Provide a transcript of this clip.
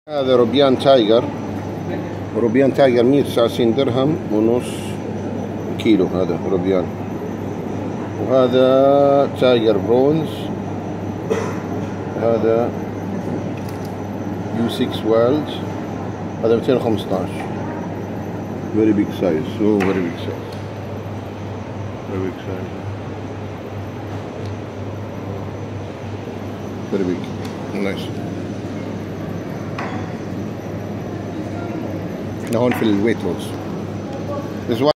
هذا روبيان تايجر. روبيان تايجر 199 درهم ونص كيلو. هذا روبيان. وهذا تايجر برونز. هذا U6 ويلز. هذا 215. very big size. so very big size. very big size. very big. nice. احنا هون في الويت لوز.